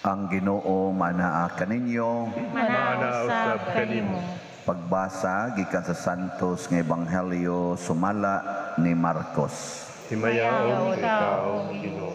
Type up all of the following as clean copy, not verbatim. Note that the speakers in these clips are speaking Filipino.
Ang Ginoo manaa kaninyo. Manausab kanimo. Pagbasa gikan sa Santos nga Ebanghelyo sumala ni Marcos. Himayaon ikaw, Ginoo.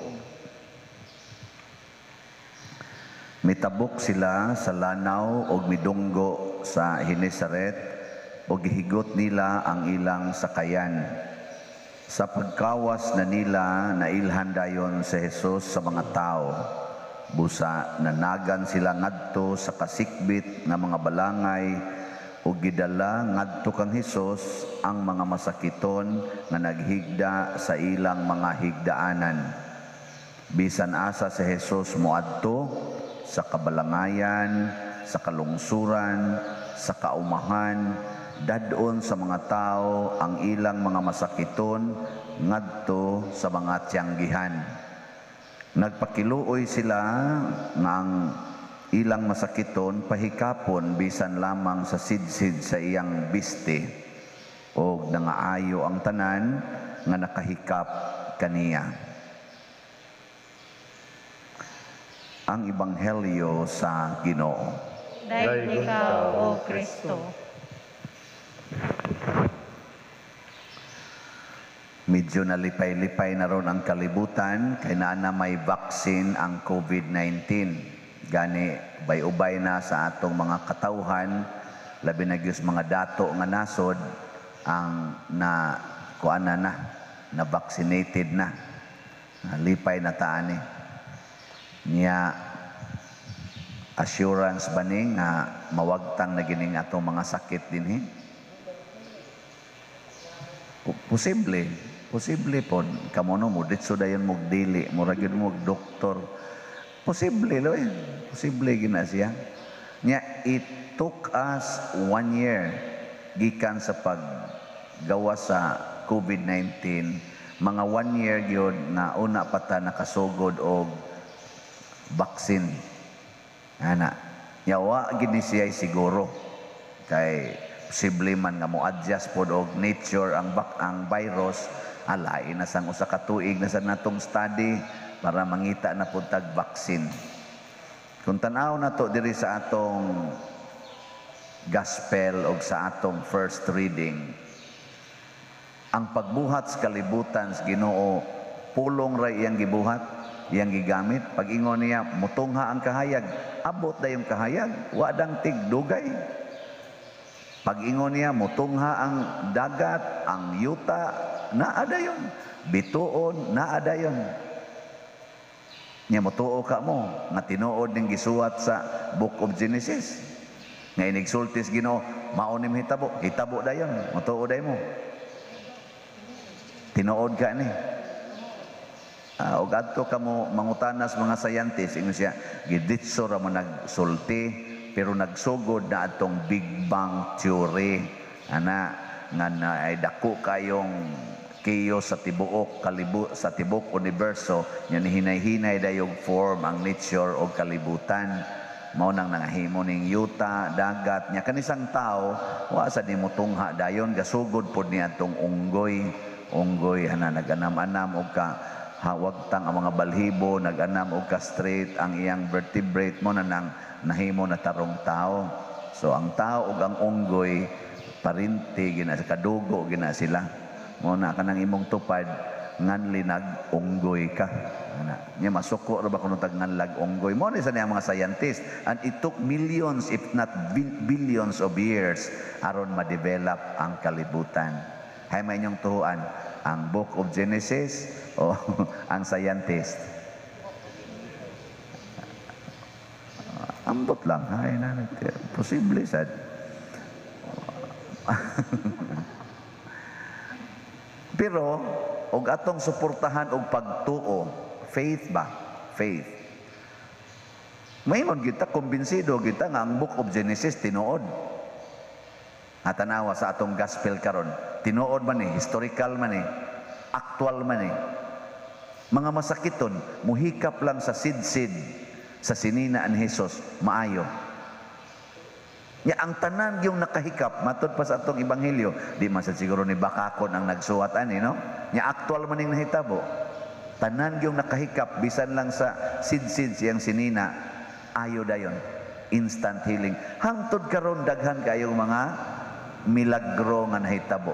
Mitabok sila sa lanaw og midunggo sa Genesaret og gihigot nila ang ilang sakayan. Sa pagkawas na nila nailhan dayon si Jesus sa mga tao. Busa nanagan sila ngadto sa kasikbit nga mga balangay ug gidala ngadto kang Hesus ang mga masakiton nga naghigda sa ilang mga higdaanan. Bisan asa si Jesus moadto sa kabalangayan, sa kalungsuran, sa kaumahan, dadon sa mga tao ang ilang mga masakiton ngadto sa mga tiyanggihan. Nagpakiluoy sila nga ang ilang masakiton pahikapon bisan lamang sa sidsid sa iyang biste og nangaayo ang tanan nga nakahikap kaniya. Ang Ebanghelyo sa Ginoo. Dayon ikaw, O Kristo. Medyo nalipay-lipay na ron ang kalibutan kay na may vaccine ang COVID-19. Gani ubay-ubay na sa atong mga katawhan, labi na gyud mga dato nga nasod ang na kuana na vaccinated na. Lipay na taani. Niya assurance ba ni nga mawagtang na gining atong mga sakit dinhi? Posible po. Kamono mo, ditso dayon mo dili, murag yun mo doktor. Posible lo eh. Posible gina siya. Nya, it took us 1 year gikan sa paggawa sa COVID-19. Mga 1 year yun na una pa ta nakasugod og vaccine. Ana, yawa gini siya siguro. Kay posible man nga mo adjust pod og nature ang virus. Alay na sang usa ka tuig na sa natong study para mangita na pud tag vaccine. Kung tan-aw nato diri sa atong gospel og sa atong first reading, ang pagbuhat sa kalibutan sa Ginoo pulong ra iyang gibuhat, iyang gigamit. Pag ingon niya mutungha ang kahayag, abot dayong kahayag, wa dang tigdugay. Pag ingon niya mutungha ang dagat, ang yuta, naada yun. Bituon, naada yun. Nya motuo ka mo, nga tinuod ning gisuwat sa Book of Genesis. Nga inigsultis Ginoo, maunim hitabo, hitabo dayon, motuo day mo. Tinuod ka ni. Og adto ka mo mangutanas mga scientist, ingon siya, giditso ra mo nagsulti, pero nagsugod na atong Big Bang Theory. Ana, nga na ay dako kayong kiyo sa tibuok sa tibuok universo nya hinay-hinay dayog form ang nature og kalibutan mao nang nangahimo ning yuta dagat nya kanisang tao wa sa di motungha dayon gasugod pod ni atong unggoy ana naganam-anam og ka hawagtang ang mga balhibo naganam og ka straight ang iyang vertebrate mo na nang nahimo na tarong tao. So ang tao ug ang unggoy parinti gina sa kadugo gina sila. Mo na kanang imong tupad nganli nag-unggoy ka. Ana, nya masuko ra ba kuno tag nganlag unggoy? Mo ni sa mga scientist and it took millions if not billions of years aron ma-develop ang kalibutan. Hay may inyong tuhuan ang Book of Genesis o ang scientist. Ambot lang, hay na posible sad. Pero og atong suportahan og pagtuo, faith ba? Faith. Mayroon kita kumbinsido kita nga ang Book of Genesis tinuod. Tanawa sa atong gospel karon, tinuod man ni, historical man ni, actual man ni. Mga masakiton, muhikap lang sa sidsid sa sinina ni Hesus, maayo. Nya ang tanan yung nakahikap matud pa sa atong ebanghelyo, di man sa siguro ni Bakakon ang nagsuwat ani no. Nya actual man ning nahitabo. Tanan yung nakahikap bisan lang sa sidsid siyang sinina Ayo dayon, instant healing. Hangtod karon daghan kayong mga milagro nga nahitabo.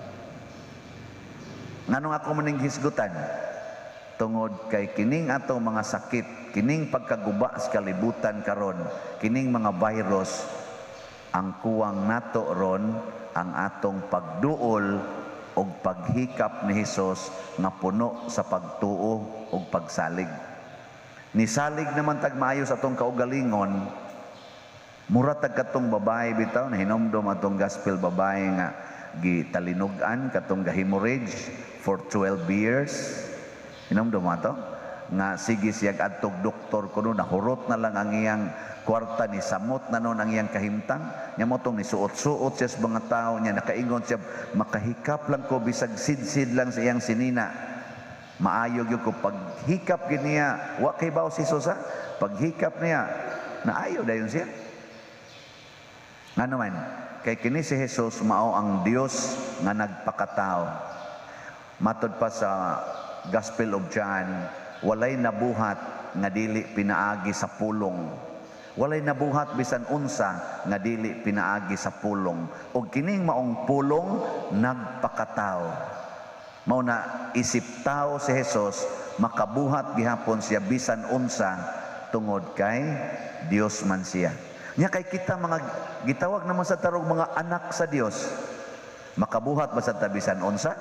Nganong ako maning hisgutan? Tungod kay kining atong mga sakit, kining pagkaguba sa kalibutan karon, kining mga virus, ang kuwang nato ron ang atong pagduol og paghikap ni Hesus nga puno sa pagtuo og pagsalig. Nisalig naman tag maayo sa atong kaugalingon, mura tag katong babae bitaw na hinomdom atong gospel babae nga gitalinugan katong gahemorrhage for 12 years. Hinomdom ato nga sige siya adtog doktor kuno nahurot na lang ang iyang kwarta, ni samot na noon ang iyang kahimtang nya mo tong nisuot-suot siya sa mga tao niya, nakaingon siya makahikap lang ko bisag sidsid lang sa iyang sinina. Maayog yung ko paghikap niya, wa kay bawo si Hesus, paghikap niya naayo dayon siya. Nga naman kay kini si Hesus mao ang Dios nga nagpakatao. Matod pa sa Gospel of John, walay nabuhat nga dili pinaagi sa pulong. Walay nabuhat bisan unsa nga dili pinaagi sa pulong. O kining maong pulong nagpakatao. Mao na isip tao si Hesus, makabuhat gihapon siya bisan unsa tungod kay Dios man siya. Nya kay kita mga gitawag naman sa tarong mga anak sa Dios, makabuhat ba sa bisan unsa?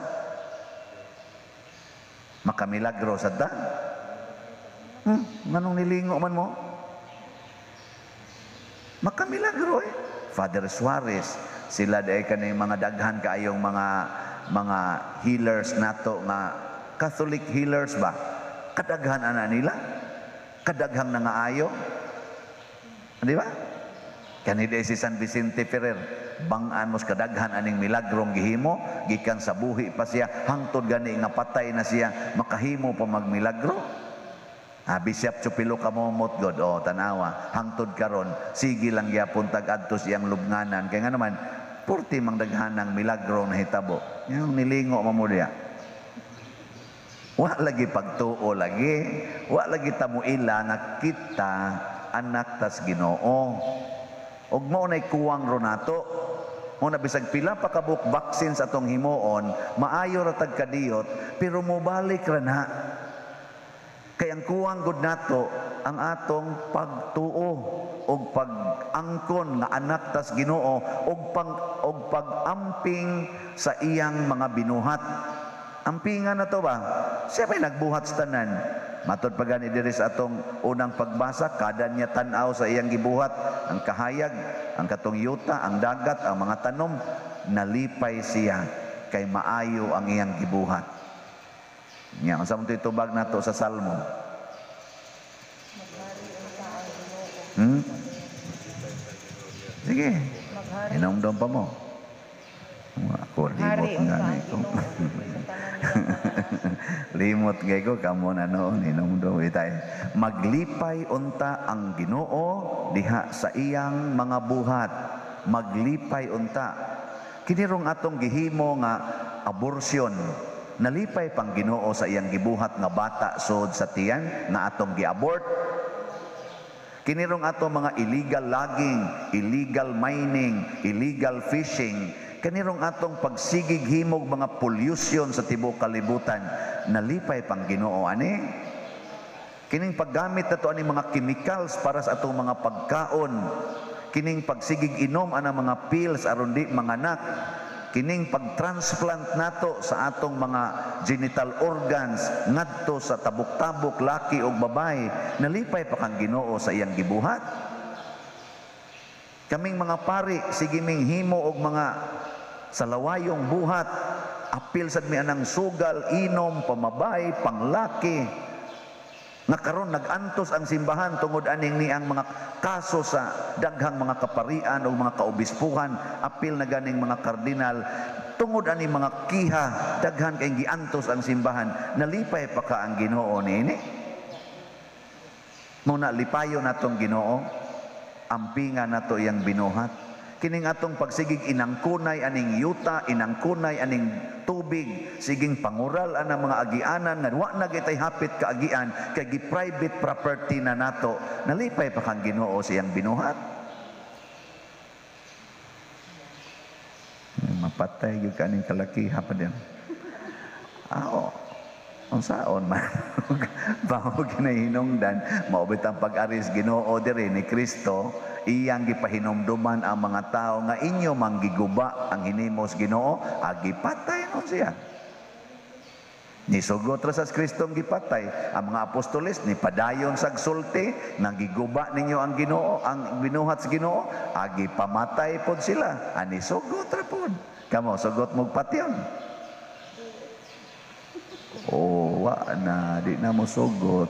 Makamilagro sa ta? Nganong nilingo man mo? Makamilagro eh. Father Suarez, sila day kanay mga daghan kaayong mga healers nato nga Catholic healers ba? Kadaghan ana nila? Kadaghang nangaayo? Di ba? Kanida si San Vicente Ferrer, bang-an mos kadaghan aning milagrong gihimo, gikan sa buhi pa siya, hangtod gani nga patay na siya, makahimo pa magmilagro. Bishop Chupilo Kamomot God, tanawa, hangtod karon, sige lang gyapon tag-adto siyang lubnganan. Kaya nga naman, purti mang daghanang milagro na hitabo. Yung nilingo mamulia. Wa lagi pagtuo lagi, wa lagi tamuila nga kita anak tas Ginoo. Og mao nay kuwang ro nato. Mo na bisag pila pa kabuk vaccine sa atong himuon, maayo ra tag kadiyot, pero mobalik ra na. Kay ang kuwang gud nato ang atong pagtuo og pag-angkon nga anak tas Ginoo og pag-amping sa iyang mga binuhat. Ampingan na to ba? Siya may nagbuhat sa tanan. Matod pa gani diri sa atong unang pagbasa, kada niya tan-aw sa iyang gibuhat, ang kahayag, ang katong yuta, ang dagat, ang mga tanom, nalipay siya kay maayo ang iyang gibuhat. Nya unsa man tubag nato sa Salmo? Sige. Inomdom pa mo. Ako limot nga nito. Limot gay ko kamo na noon inomdom itay. Maglipay unta ang Ginoo diha sa iyang mga buhat. Maglipay unta. Kinirong atong gihimo nga abortion. Nalipay pang Ginoo sa iyang gibuhat nga bata sod sa tiyan nga atong giabort. Kinirong ato mga illegal logging, illegal mining, illegal fishing, kanirong atong pagsigig himog mga pollution sa tibuok kalibutan, nalipay pang Ginoo ani. Kining paggamit nato ani mga chemicals para sa atong mga pagkaon, kining pagsigig inom ana mga pills aron di manganak, kining pagtransplant nato sa atong mga genital organs ngadto sa tabuk-tabuk laki o babae, nalipay pa kang Ginoo sa iyang gibuhat. Kaming mga pari sige ming himo og mga salawayong buhat, apil sad mi anang sugal, inom, pamabay, panglaki. Nga karon nagantos ang simbahan tungod aning ni ang mga kaso sa daghang mga kaparian o mga kaobispuhan, apil na ganing mga kardinal tungod aning mga kiha, daghan kay giantos ang simbahan, nalipay pa ka ang Ginoo niini. Muna lipayo natong Ginoo, ampingan nato iyang binuhat. Kining atong pagsigig inangkunay aning yuta, inangkunay aning tubig, siging pangural anang mga agianan nga wa na gitay hapit ka agian kay gi private property na nato. Nalipay pa kang Ginoo siyang binuhat. Mapatay gyud kaning kalakiha pa din. Unsaon man bago ginahinungdan maubit ang pag-aris Ginoo diri ni Kristo, iyang gipahinomduman ang mga tao nga inyo manggiguba ang hinimos Ginoo, agipatay nun siya. Nisugot ra sa Kristong gipatay ang mga apostoles ni padayon sa sulti nang giguba ninyo ang Ginoo, ang binuhat sa Ginoo, agipamatay pod sila. Ani sugot ra pod. Kamo sugot mo patyon. Wa na, di na mo sugot.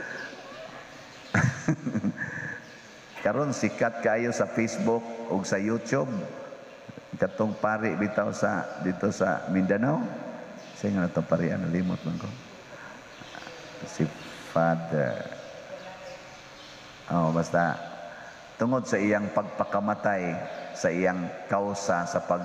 Karon sikat kayo sa Facebook ug sa YouTube. Katong pari bitaw sa dito sa Mindanao. Say nga natong pari, limot man ko. Si Father. Basta tungod sa iyang pagpakamatay, sa iyang kausa sa pag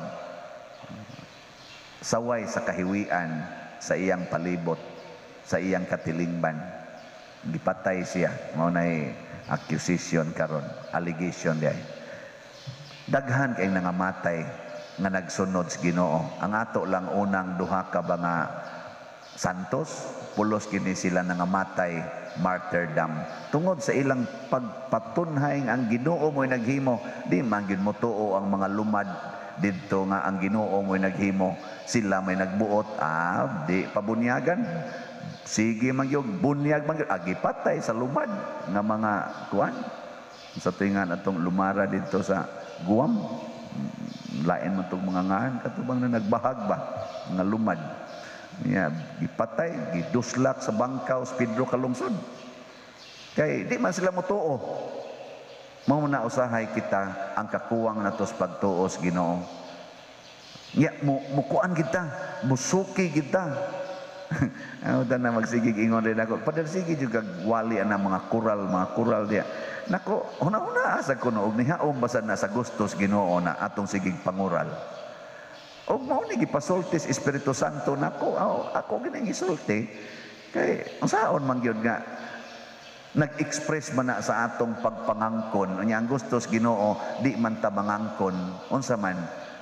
saway sa kahiwian, sa iyang palibot, sa iyang katilingban, gipatay siya. Mao nay accusation karon, allegation diay. Daghan kay nangamatay nga nagsunod sa Ginoo. Ang ato lang unang duha ka ba nga santos, pulos kini sila nangamatay martyrdom tungod sa ilang pagpatunhay ang Ginoo mo'y naghimo. Di man gyud mo tuo ang mga lumad didto nga ang Ginoo mo'y naghimo, sila may nagbuot, di pabunyagan. Sige man gyud bunyag man gyud, agipatay sa lumad nga mga kuan. Sa tingan atong lumara didto sa Guam, lain man tong mga ngaan katubang na nagbahag ba nga lumad. Gipatay, giduslak sa bangkaw sa Pedro kalungsod. Kay di man sila motuo. Mao na usahay kita ang kakuwang natos pagtuos Ginoo. Mukuan kita, musuki kita. Ano na magsigig ingon rin ako. Padal sige juga wali ang mga kural dia. Nako, una asa ko no og nihaom basan na sa gustos Ginoo na atong sigig pangural. Og mao ni gipasultis Espiritu Santo nako, ako gining isulti kay unsaon man gyud nga nag-express man na sa atong pagpangangkon. Unya ang gustos Ginoo di man ta mangangkon, unsa man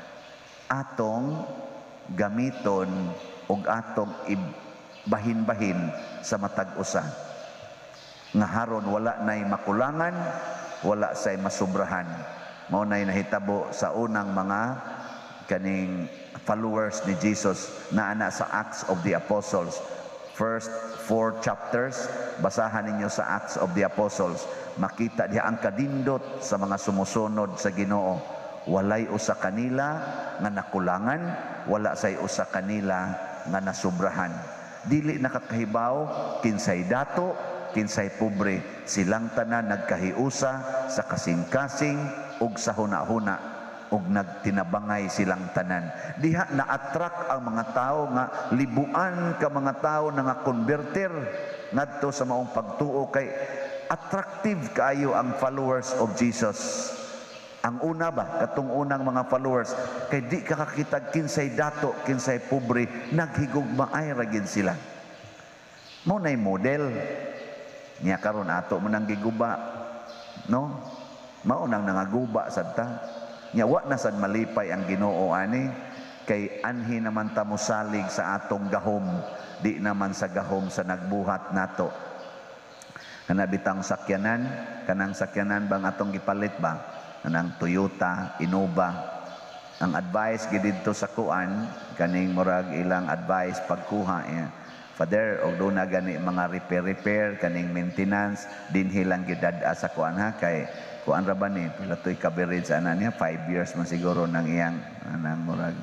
atong gamiton ug atong bahin-bahin sa matag usa. Nga haron wala nay makulangan, wala say masubrahan. Mao nay nahitabo sa unang mga kaning followers ni Jesus na ana sa Acts of the Apostles. First 4 chapters, basahan ninyo sa Acts of the Apostles. Makita diha ang kadindot sa mga sumusunod sa Ginoo. Walay usa kanila nga nakulangan, wala say usa kanila nga nasubrahan. Dili nakakahibaw kinsay dato, kinsay pobre, silang tanan nagkahiusa sa kasing-kasing ug sa huna-huna ug nagtinabangay silang tanan. Diha na-attract ang mga tao nga libuan ka mga tao na nga converter ngadto sa maong pagtuo kay attractive kaayo ang followers of Jesus. Ang una ba, katong unang mga followers, kay di ka kakita kinsay dato, kinsay pobre, naghigugmaay ra gid sila. Mao nay model niya karon ato man ang giguba, no? Mao nang nangaguba sad ta. Nya wa na sad malipay ang Ginoo ani kay anhi naman ta mosalig sa atong gahom, di naman sa gahom sa nagbuhat nato. Kanabitang sakyanan, kanang sakyanan bang atong gipalit ba? Kanang Toyota, Innova. Ang advice gid didto sa kuan kaning murag ilang advice pagkuha Father, og do na gani mga repair kaning maintenance dinhi lang gid dad sa kuan ha kay kuan ra ba ni pila toy coverage ana niya 5 years man siguro nang iyang nang murag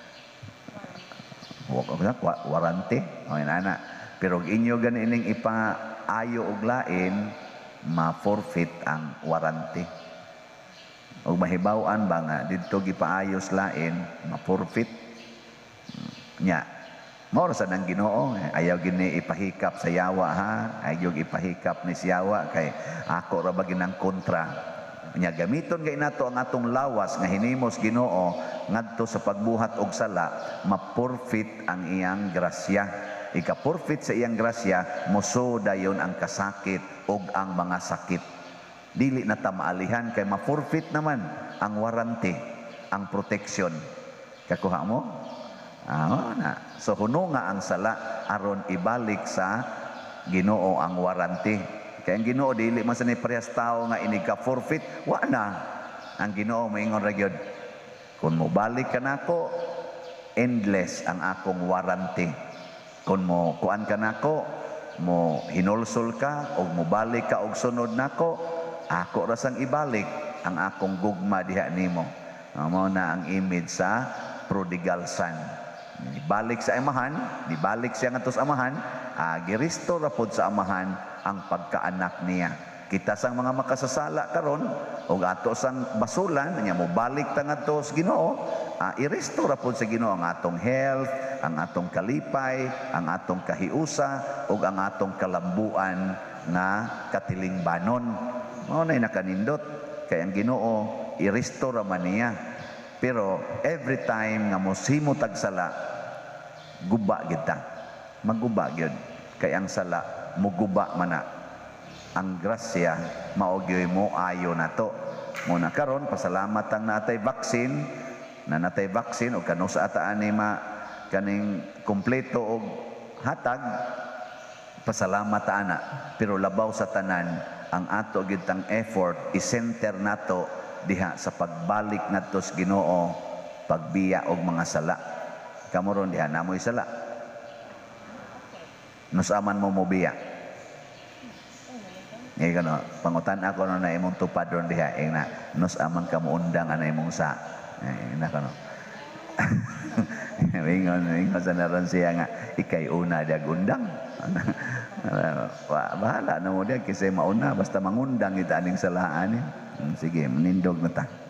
warranty o ana. Pero inyo gani ning ipaayo og lain ma-forfeit ang warranty. O mahibaw-an ba nga didto gipaayos lain ma-forfeit nya mao sa nang Ginoo ayaw gini ipahikap sa yawa ha, ayaw ipahikap ni siyawa kay ako ra ba ginang kontra Nya gamiton kay nato ang atong lawas nga hinimos Ginoo ngadto sa pagbuhat og sala, mapurfit ang iyang grasya. Ika-purfit sa iyang grasya, moso dayon ang kasakit ug ang mga sakit. Dili na ta maalihan kay mapurfit naman ang warranty, ang protection. Kakuha mo? Na. So hununga ang sala aron ibalik sa Ginoo ang warranty. Kaya ang Ginoo dili man sa ni parehas tao nga ini ka forfeit, wa na. Ang Ginoo moingon ra gyud, kun mo balik ka nako, endless ang akong warranty. Kun mo kuan ka nako, mo hinulsol ka o mo balik ka og sunod nako, ako ra sang ibalik ang akong gugma diha nimo. Mao na ang image sa prodigal son. Ibalik sa amahan, ibalik siya ngadto sa amahan, girestore ra pod sa amahan ang pagkaanak niya. Kita sang mga makasasala karon og ato sang basulan nya mo balik ta ngadto sa Ginoo, i-restore ra pod sa Ginoo ang atong health, ang atong kalipay, ang atong kahiusa ug ang atong kalambuan nga katilingbanon. Mao nay nakanindot kay ang Ginoo i-restore man niya. Pero every time nga mosimo tag sala, guba gid ta. Maguba gyud kay ang sala muguba man na. Ang grasya mao gyud mo ayo nato. Muna karon pasalamat ang natay vaccine, na natay vaccine o kano sa ataan ni kaning kompleto og hatag, pasalamat ana. Pero labaw sa tanan ang ato gyud tang effort i-center nato diha sa pagbalik nato sa Ginoo, pagbiya og mga sala. Kamoron diha namoy sala. Nusaman mo mobiya. Ngay kano, pangutan ako na imong tupad ron diha, na nusaman ka mo undang ana imong sa. Na kano. Ingon sa naron siya nga ikay una diag undang. Bahala na mo diag kasi mauna basta mangundang ita aning salahan. Sige, menindog na ta.